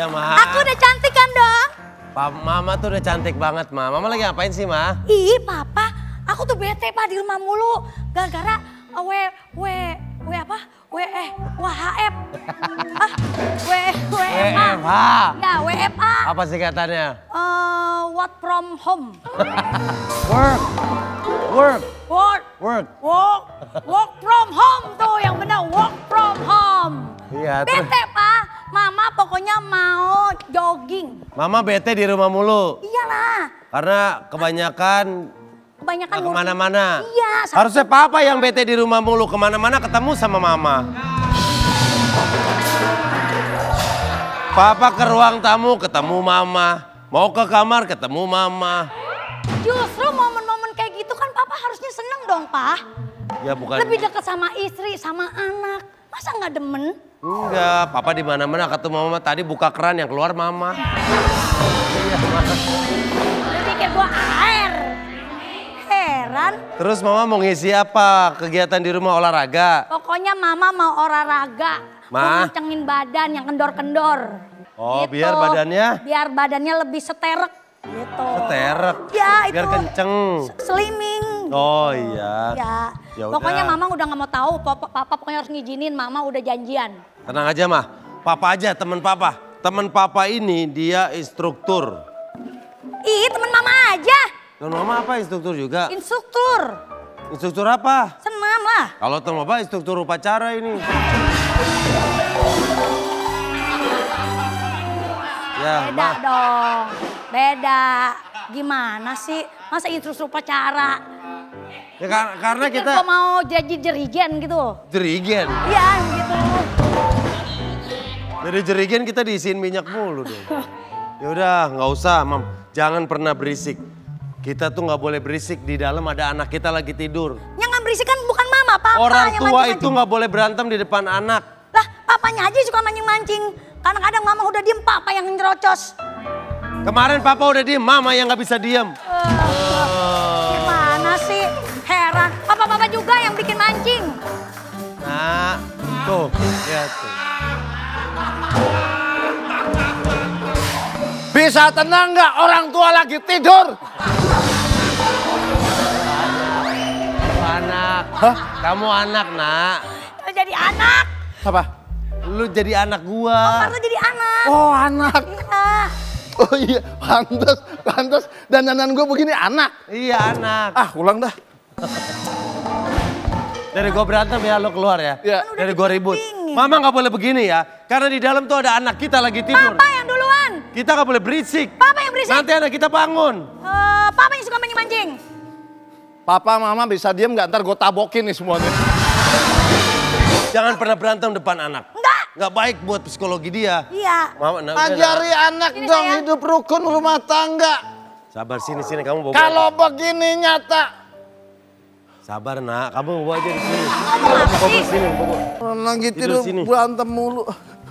Ya, Ma. Aku udah cantik kan dong? Mama tuh udah cantik banget, Ma. Mama lagi ngapain sih, Ma? Ih, Papa. Aku tuh bete, Pak, di rumah mulu. Gara-gara WHF. WFH. Ya, WFA. Apa singkatannya? Work from home. Work From home tuh yang benar, work from home. Iya, Bete, Pak. Mama pokoknya mau jogging. Mama bete di rumah mulu. Iyalah. Karena kebanyakan kemana-mana. Iya. Harusnya Papa yang bete di rumah mulu. Kemana-mana ketemu sama Mama. Papa ke ruang tamu ketemu Mama. Mau ke kamar ketemu Mama. Justru momen-momen kayak gitu kan Papa harusnya seneng dong, Pak. Ya bukan. Lebih dekat sama istri, sama anak. Masa nggak demen? Enggak, Papa di mana-mana ketemu Mama. Tadi buka keran yang keluar Mama. Iya, Mama. Lu pikir gua air? Heran. Terus Mama mau ngisi apa? Kegiatan di rumah olahraga? Pokoknya Mama mau olahraga. Mau kencengin badan yang kendor-kendor. Oh, gitu. Biar badannya lebih seterek gitu. seterek. Ya, itu. Biar kenceng. Slimming. Oh iya. Ya. Yaudah. Pokoknya Mama udah gak mau tahu. Papa pokoknya harus ngizinin. Mama udah janjian. Tenang aja, Mah. Papa aja, teman Papa. Teman Papa ini dia instruktur. Ih, temen Mama aja. Teman Mama apa instruktur juga? Instruktur. Instruktur apa? Senam lah. Kalau teman Papa instruktur upacara ini. Ya, Beda dong. Beda. Gimana sih? Masa instruktur upacara? Ya, karena kita Kok mau jadi jerigen gitu? jerigen. Iya gitu. Dari jerigen kita diisiin minyak mulu dong. Ya udah, nggak usah, Mam. Jangan pernah berisik. Kita tuh nggak boleh berisik, di dalam ada anak kita lagi tidur. Yang nggak berisik kan bukan Mama, Papa Orang yang tua mancing-mancing. itu nggak boleh berantem di depan anak. Lah, Papanya aja suka mancing-mancing. Kadang-kadang Mama udah diem, Papa yang nyerocos. Kemarin Papa udah diem, Mama yang nggak bisa diem. Gimana sih? Heran. Papa-papa juga yang bikin mancing. Nah, tuh, lihat tuh. Bisa tenang nggak orang tua lagi tidur? Anak, kamu anak, Nak. Lu jadi anak. Apa? Lu jadi anak gua. Lu jadi anak. Oh anak. Iya. Oh iya, pantas. Dandanan gue begini anak. Iya, anak. Ah, ulang dah. Dari gua berantem ya, lo keluar ya. Iya. Dari gua ribut. dipingin. Mama nggak boleh begini ya, karena di dalam tuh ada anak kita lagi tidur. Papa yang duluan. Kita nggak boleh berisik. Papa yang berisik. Nanti anak kita bangun. Papa yang suka mancing-mancing. Papa, Mama bisa diem nggak? Ntar gue tabokin nih semuanya. Jangan pernah berantem depan anak. Enggak. Nggak baik buat psikologi dia. Iya. Mama, Ajari anak Sini, dong sayang. hidup rukun rumah tangga. Sabar, sini kamu bawa. Kalau begini nyata. Sabar, Nak, kamu bawa aja di sini. Ngomong apa sih? Sini, bawa. Lagi Tidur tidur sini. berantem mulu.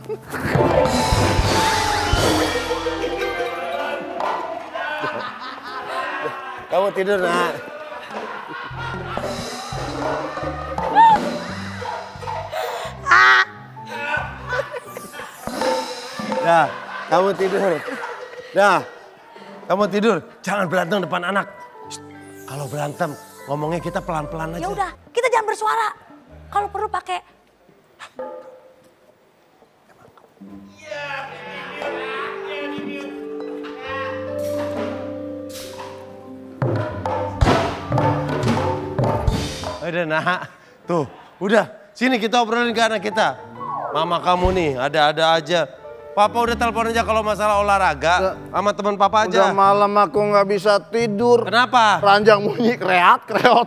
Kamu tidur, Nak. Dah, kamu tidur. Dah, kamu tidur. Jangan berantem depan anak. Shh, kalau berantem, ngomongnya kita pelan-pelan aja. Ya udah, kita jangan bersuara. Kalau perlu pakai Udah, Nak. Tuh, udah. Sini kita obrolin ke anak kita. Mama kamu nih, ada-ada aja. Papa udah telepon aja kalau masalah olahraga sama teman Papa Udah aja. malam aku nggak bisa tidur. Kenapa? Ranjang bunyi kreat.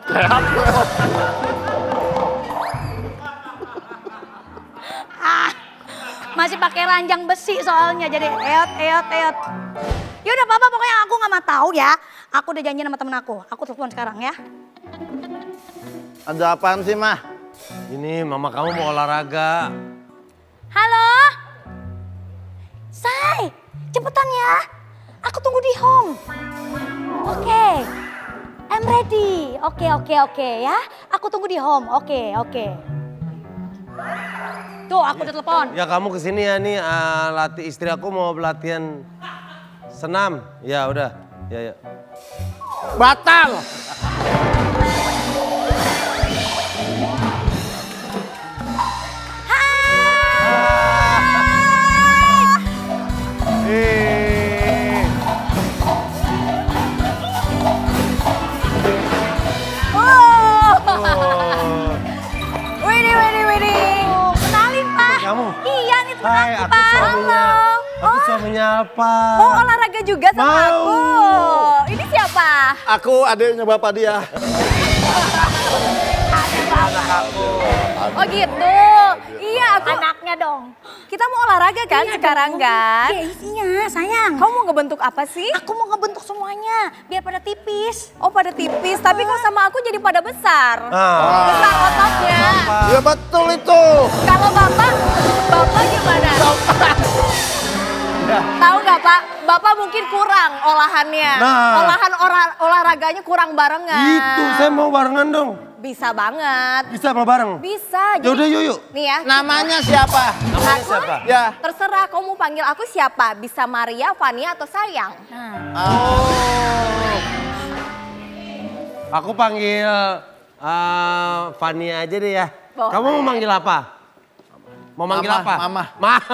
masih pakai ranjang besi soalnya jadi eot. Ya udah Papa pokoknya aku nggak mau tahu ya. Aku udah janjian sama temen aku. Aku telepon sekarang ya. Ada apaan sih, Mah? Ini mama kamu mau olahraga. Halo? Say, cepetan ya. Aku tunggu di home. Oke. I'm ready. Oke ya. Aku tunggu di home. Oke. Tuh, aku udah telepon. Ya kamu kesini ya nih, latih istri aku mau latihan senam. Ya udah, ya. Batal. Widih. Kenalin, Pak. Kamu? Iya, nih teman Hai, aku, aku Pak. suaminya. Halo. Aku suaminya apa? Mau olahraga juga sama Mau. aku. Ini siapa? Aku adiknya bapak dia. Oh gitu. Iya, aku. Anaknya dong. Kita mau olahraga kan Iya sekarang dong. kan? Iya, isinya, sayang. Kamu mau ngebentuk apa sih? Aku mau ngebentuk semuanya, biar pada tipis. Oh pada tipis, tapi kok sama aku jadi pada besar. Besar Ah. ototnya. Ya betul itu. Kalau bapak gimana? Tahu nggak Pak? Bapak mungkin kurang olahannya. Nah. Olahraganya kurang barengan. Itu, saya mau barengan dong. Bisa banget. Bisa mau bareng? Bisa. Yaudah, yuk. Nih ya. Namanya siapa? Namanya Aku? siapa? Ya. Terserah kamu panggil aku siapa. Bisa Maria, Fania atau Sayang. Aku panggil Fania aja deh ya. Boleh. Kamu mau manggil apa? Mau manggil Mama, apa? Mama.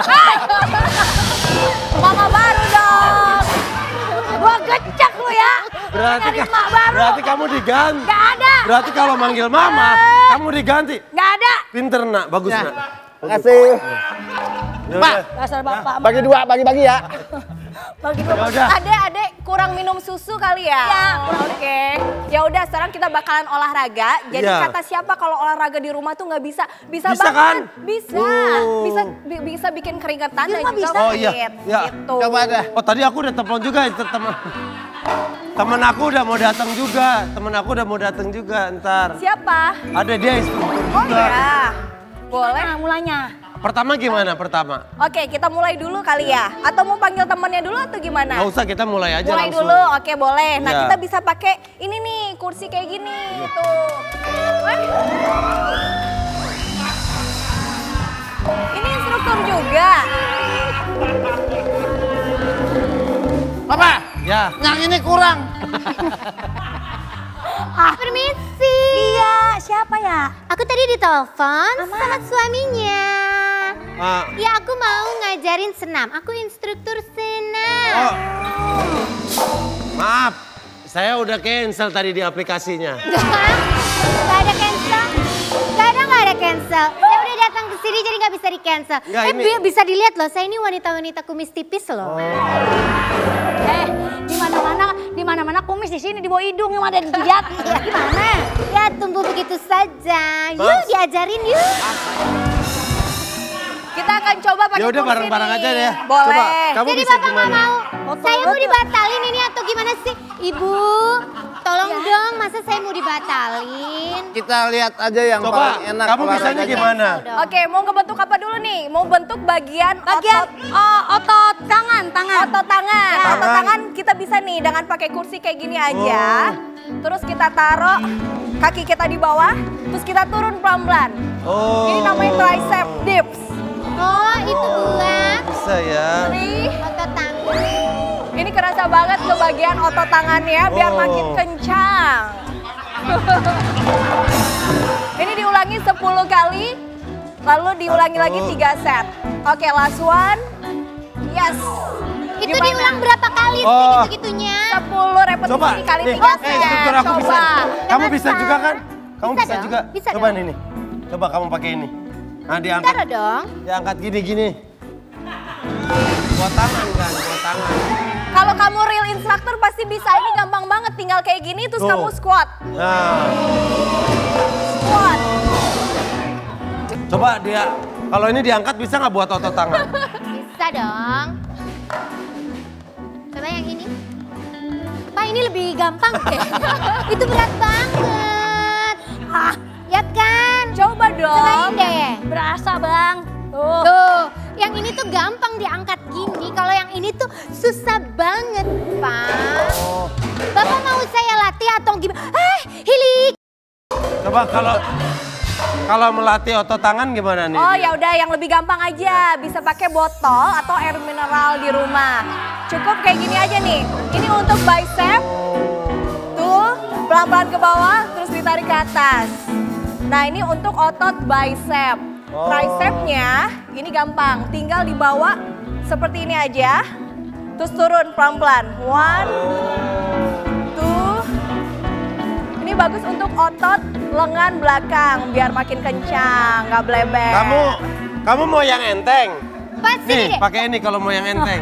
Mama baru dong. Gua gecek lu ya. Nyari mak baru. Berarti kamu diganti. Gak ada. Berarti kalau manggil mama, kamu diganti. Gak ada. Pinter nak, bagus Ya. nak. Makasih. Ya Pak. udah. Dasar bapak. Bagi dua, bagi-bagi ya. Bagi Ya udah. Adek kurang minum susu kali ya? Iya. Oke. Ya udah sekarang kita bakalan olahraga. Jadi Iya. kata siapa kalau olahraga di rumah tuh nggak bisa? Bisa Bisa banget. kan? Bisa. Oh. Bisa bikin keringetan Di dan rumah juga bisa? Oh iya. fit. Ya. Gitu. Coba dah. Oh tadi aku udah telepon juga teman aku udah mau datang juga. Temen aku udah mau datang juga ntar. Siapa? Ada dia instruktur Oh juga. ya. Boleh. Nah, mulanya. Pertama gimana pertama? Oke, kita mulai dulu kali ya. Atau mau panggil temannya dulu atau gimana? Nggak usah, kita mulai aja Mulai langsung. dulu, oke boleh. Nah Iya. kita bisa pakai ini nih, kursi kayak gini. Tuh. Ini instruktur juga. Papa, Ya. yang ini kurang. Permisi. Iya, siapa ya? Aku tadi ditelepon sama suaminya. Ah, Ya aku mau ngajarin senam. Aku instruktur senam. oh. Maaf, saya udah cancel tadi di aplikasinya. Gak ada cancel. Gak ada cancel. Saya udah datang ke sini jadi gak bisa di cancel. Nggak, ini- Bisa dilihat loh. Saya ini wanita-wanita kumis tipis loh. Di mana-mana kumis di sini di bawah hidung yang ada di jidat. Gimana? Ya tumbuh begitu saja. Yuk Mas. diajarin yuk. Kita akan coba pakai Ya udah, kursi bareng-bareng nih. aja deh. Boleh. Coba, kamu Jadi bisa bapak nggak gimana? mau. Saya mau dibatalin ini atau gimana sih? Ibu, tolong dong. Masa saya mau dibatalin? Kita lihat aja yang Coba, paling enak. kamu bisanya olahraganya. gimana? Oke, mau ngebentuk apa dulu nih? Mau bentuk bagian Otot tangan. otot tangan. Ya. Otot tangan kita bisa nih dengan pakai kursi kayak gini aja. Terus kita taruh kaki kita di bawah, terus kita turun pelan-pelan. Oh. Ini namanya tricep dips. Oh itu buah. Bisa ya. Nih, Otot tangan. ini kerasa banget ke bagian otot tangannya biar Oh. makin kencang. Ini diulangi 10 kali, lalu diulangi lagi 3 set. Oke, last one. Yes. Itu Gimana? diulang berapa kali sih Oh. gitu-gitunya? 10 repetisi Coba, kali nih, 3 set. instruktur aku bisa. Coba. Kamu bisa juga kan? Kamu Bisa bisa dong, juga. bisa Coba dong. nih. Coba kamu pakai ini. Nah, diangkat. Taruh dong. Diangkat gini. Buat tangan kan, buat tangan. Kalau kamu real instructor pasti bisa. Ini gampang banget, tinggal kayak gini terus Tuh. kamu squat. Nah, Squat. coba dia. Kalau ini diangkat bisa nggak buat otot tangan? Bisa dong. Coba yang ini. Pak ini lebih gampang deh. Itu berat banget. Ya kan? Coba Cobain dong. deh. Berasa, Bang. Tuh. Tuh, yang ini tuh gampang diangkat gini. Kalau yang ini tuh susah banget, Pak. Oh. Bapak mau saya latih atau gimana? Hilik. Coba kalau Kalau melatih otot tangan gimana nih? Oh ya udah yang lebih gampang aja, bisa pakai botol atau air mineral di rumah. Cukup kayak gini aja nih. Ini untuk bicep. Tuh, pelan-pelan ke bawah terus ditarik ke atas. Nah, ini untuk otot bicep. Tricepnya ini gampang, tinggal dibawa seperti ini aja. Terus turun pelan-pelan. 1 2. Ini bagus untuk otot lengan belakang biar makin kencang, nggak bleber. Kamu mau yang enteng? Pas Nih, sini deh. pakai ini kalau mau yang enteng.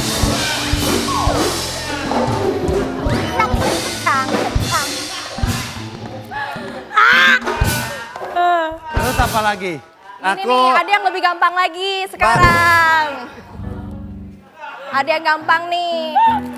Kencang. Terus apa lagi? Ini nih, ada yang lebih gampang lagi sekarang. Ada yang gampang nih.